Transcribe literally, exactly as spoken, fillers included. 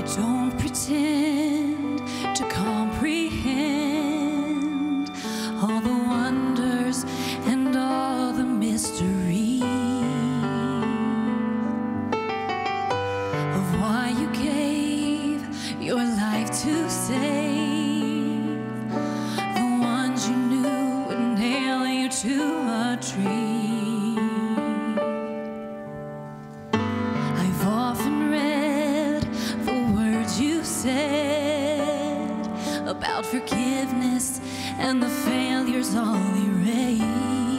Don't pretend to comprehend all the wonders and all the mystery of why you gave your life to save the ones you knew would nail you to a tree. I've often read the words you said about forgiveness and the failures all erased.